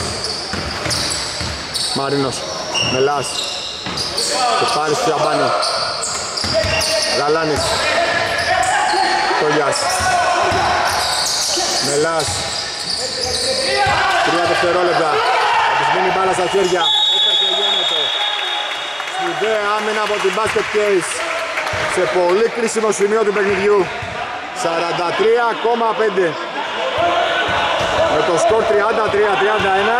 Μαρίνος. Μελάς. Και πάρει στο Ιαμπάνι. Γαλάνης. Τόλιας. Μελάς. Τρία δευτερόλεπτα. Θα τους μείνει μπάλα στα χέρια. Έπαιρνε γένετο. Σπουδαία άμυνα από την Basket Case. Σε πολύ κρίσιμο σημείο του παιχνιδιού. σαράντα τρία κόμμα πέντε. Με το σκορ τριάντα τρία τριάντα ένα.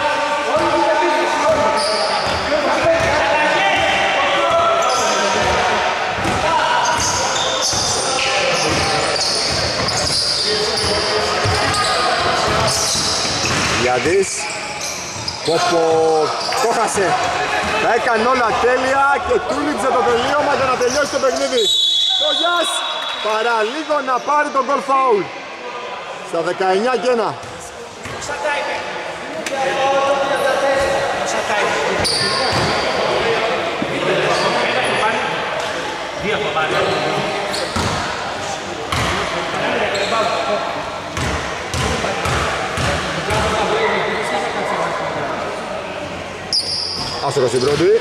Γιάντης. Πόπο το χάσε. Τα έκανε όλα τέλεια και τούληψε το τελείωμα για να τελειώσει το παιχνίδι. Το Γιάς παραλίγο να πάρει τον goal foul. Στα δεκαεννιά και ένα. Άστοχος στην πρώτη.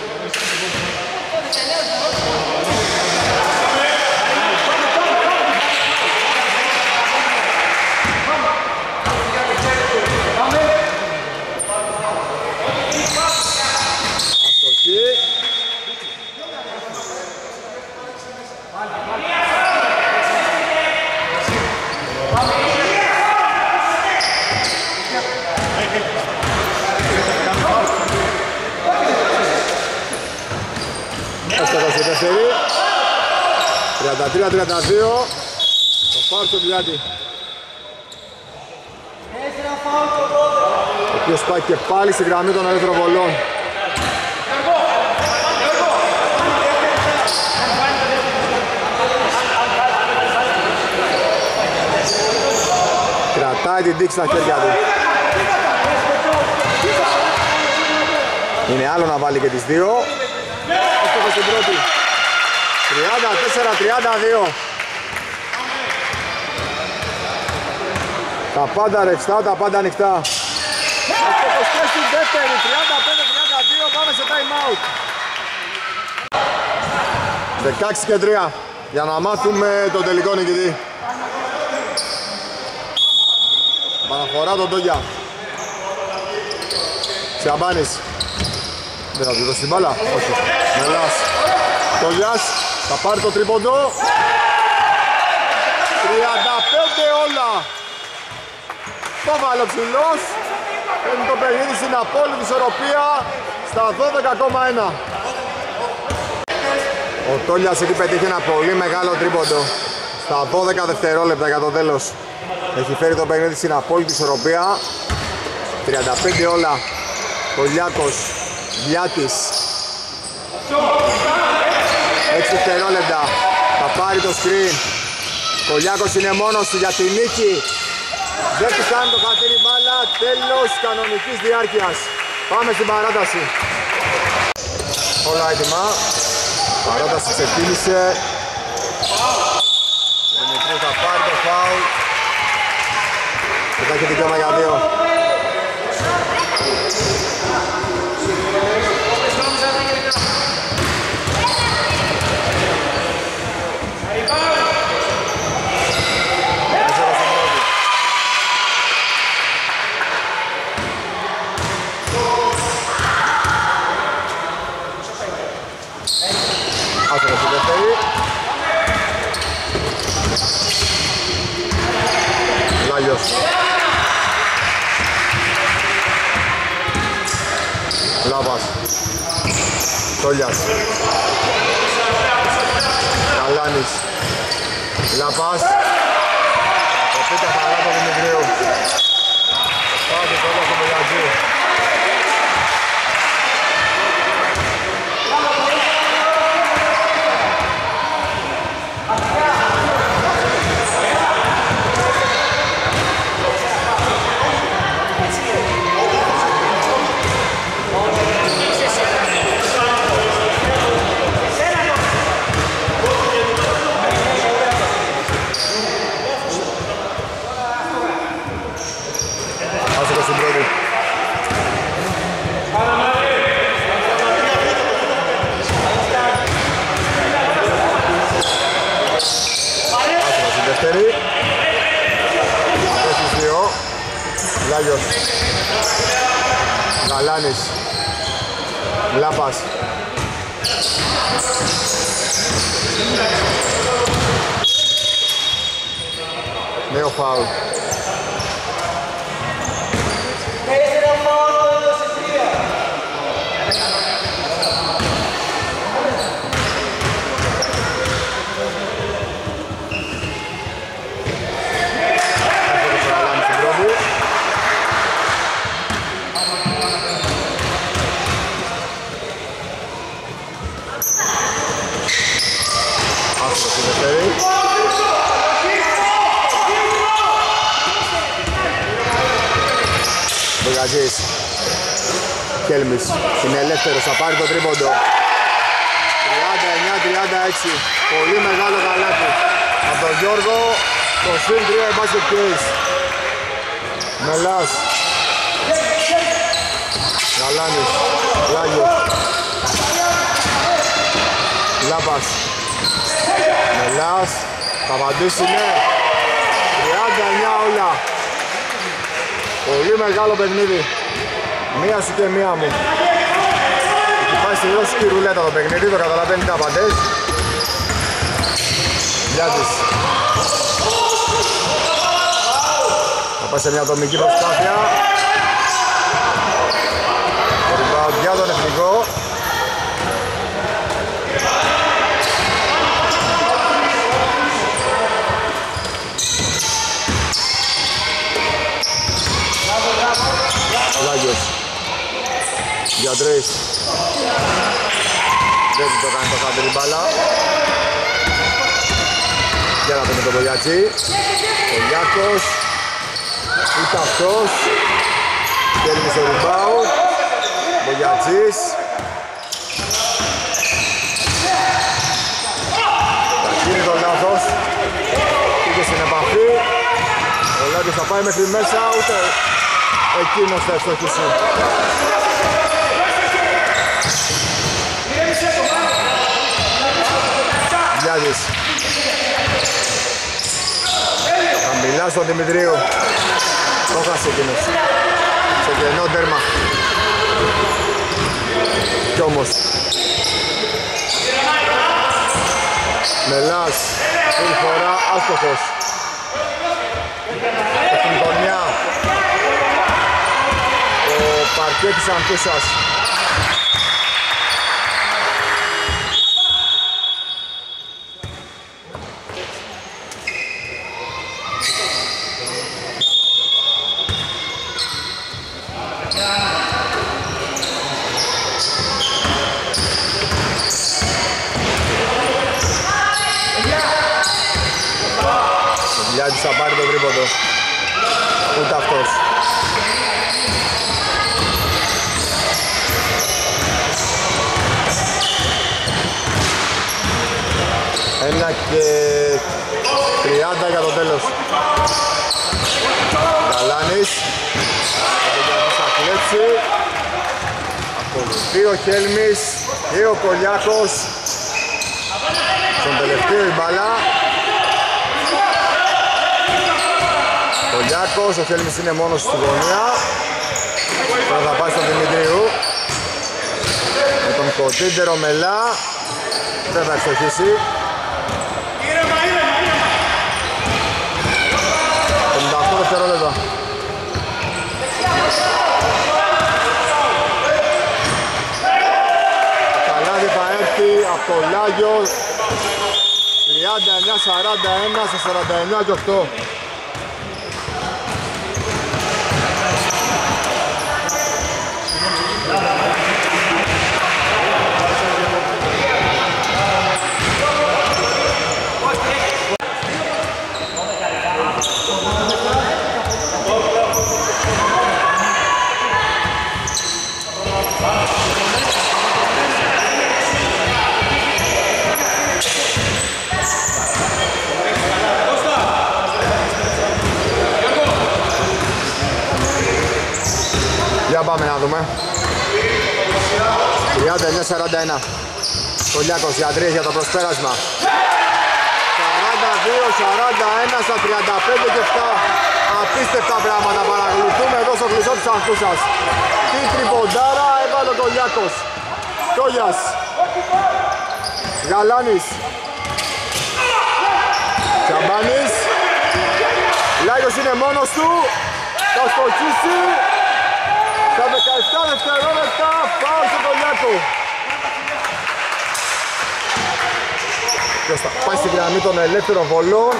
τριάντα τρία τριάντα δύο. Το φάουλ στο Γιάννη. Ο οποίος πάει και πάλι στη γραμμή των ελεύθερων βολών. κρατάει την τύχη στα χέρια του. Είναι άλλο να βάλει και τις δύο. Αυτό στην πρώτη. τριάντα τέσσερα τριάντα δύο. Τα πάντα ρευστά, τα πάντα ανοιχτά. Αυτό το στην δεύτερη. τριάντα πέντε τριάντα δύο. Πάμε σε time out. δεκαέξι και τρία. Για να μάθουμε τον τελικό νικητή. Παναφορά τον Τόγια. Τσιαμπάνης. Δεν θα του δώσει την μπάλα. Όχι. Μελάς. Τόγιας. Θα πάρει το τρίποντο. τριάντα πέντε όλα. Το βάλε ο ψηλός. Παίρνει το παιχνίδι στην απόλυτη ισορροπία στα δώδεκα κόμμα ένα. Ο Τόλιας εκεί πετύχει ένα πολύ μεγάλο τρίποντο στα δώδεκα δευτερόλεπτα για το τέλος. Έχει φέρει το παιχνίδι στην απόλυτη ισορροπία. τριάντα πέντε όλα. Κολιάκος, Γιάτης. έξι δευτερόλεπτα. Θα πάρει το screen. Κολιάκος είναι μόνος του για τη νίκη. Δεν του κάνει το χατήρι μπάλα. Τέλος κανονικής διάρκειας. Πάμε στην παράταση. Όλα έτοιμα. Παράταση ξεκίνησε. Ο Δημητρίου θα πάρει το φάουλ. Και θα έχει δικαίωμα για δύο. Άσορα στη δεύτερη. Λάγιος. Λάβας. Τόλιας. Καλάνης. Λάπας. Από πίτα χαρά το Δημητρίου. Πάμε τώρα στο Μελατζή. Λάγιος. Γαλάνης. Λάπας. Νέο φάουλ. Μπογαζής. Κέλμης είναι ελεύθερος, θα πάρει το τρίποντο. τριάντα εννιά τριάντα έξι. Πολύ μεγάλο καλάθι από τον Γιώργο. Το συν τρία η basket case. Μελάς. Γαλάνης. Λάγιος. Λάπας. Μελάς. Θα απαντήσει ναι. τριάντα εννιά όλα. Πολύ μεγάλο παιχνίδι. Μία σου και μία μου. Έχει πάει στη ρώσικη ρουλέτα το παιχνίδι, το καταλαβαίνει τα παντές. Γιάτης. Θα πάει σε μια ατομική προσπάθεια. Το rebound για τον εθνικό. Λάγιος. Για τρεις. Δεν το κάνει το χάντερη μπάλα. Για να πούμε τον Πογιατζή. Ο Γιάκος. Είτε αυτός. Κέλνει στο rebound. Μπογιατζής. Γίνει το λάθος. Πήγε στην επαφή. Ο Λάκης θα πάει μέχρι μέσα, ούτε εκείνος θα ευστοχίσει. Γιάννης. Χαμηλά στον Δημητρίου. Το χάσε εκείνος. Σε κενό τέρμα. Κι όμως Μελάς, αυτή φορά άστοχος. Στην γωνιά ο παρκέ της Ανθούσας. Γιάννης θα πάρει το τρίποντο. Ούτε αυτός. Ένα και τριάντα για το τέλος. Γαλάνης. Θα κλέψει. Ακολουθεί ο Χέλμης και ο Κολιάκος. Στον τελευταίο η μπάλα. Ο Λιάκος, ο Χέλμης είναι μόνος στη γωνία. Τώρα θα πάει στον Δημητρίου. Με τον κοντίντερο Μελά. Δεν θα ευστοχίσει. πενήντα οκτώ δευτερόλεπτα. Καλάδι θα έρθει από το Λάγιο. τριάντα εννιά σαράντα ένα στα σαράντα εννιά και οκτώ. Για πάμε να δούμε. τριάντα εννιά σαράντα ένα. Κολιάκος για τρεις για το προσπέρασμα. σαράντα δύο σαράντα ένα στα τριάντα πέντε και επτά. Απίστευτα πράγματα παρακολουθούμε εδώ στο κλεισό της Ανθούσας. Τι τριποντάρα έβαλε ο Κολιάκος. Κόλιας. Γαλάνης. Τσαμπάνης. Λάγιος είναι μόνος του. Θα στοχίσει. Στα δεκαεπτά δευτερόλεπτα πάω στον Κολιάκο. Και θα πάει στη γραμμή των ελεύθερων βολών.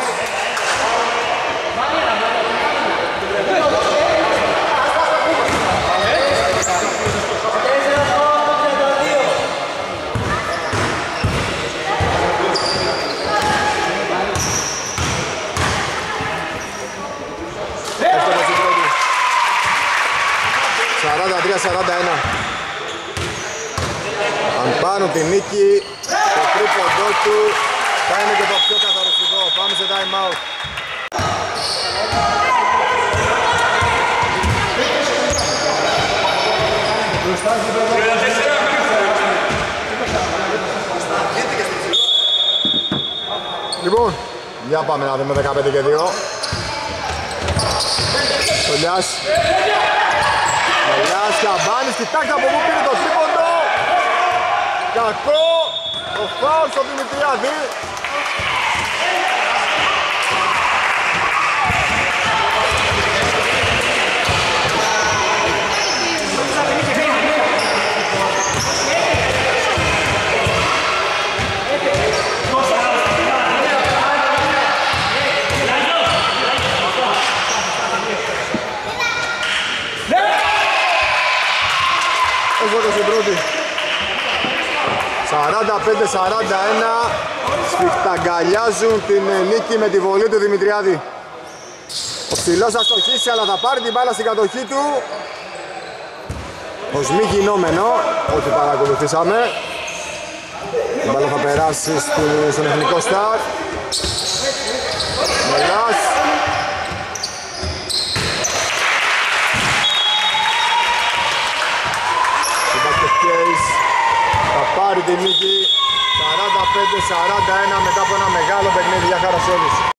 σαράντα τρία σαράντα ένα. Αν πάρουν τη νίκη, το τρίποντό του θα είναι και το πιο καθοριστικό. Πάμε σε time out. Λοιπόν, για πάμε να δούμε δεκαπέντε και δύο. Σολιάς. Μελάς, Καμπάνης, κοιτάξτε από πού πήρε το τρίποντο. Κακό, το φάουλ στο Δημητριάδη. σαράντα πέντε σαράντα ένα σφιχταγκαλιάζουν την νίκη με τη βολή του Δημητριάδη. Ο ψηλός θα στοχίσει, αλλά θα πάρει την μπάλα στην κατοχή του. Ως μη γινόμενο, ό,τι παρακολουθήσαμε. Η μπάλα θα περάσει στον εθνικό στάρ. Μελάς. Ο Μπάσκετ Κέις θα πάρει την νίκη σαράντα πέντε σαράντα ένα μετά από ένα μεγάλο παιχνίδι. Για χαρά σε όλους.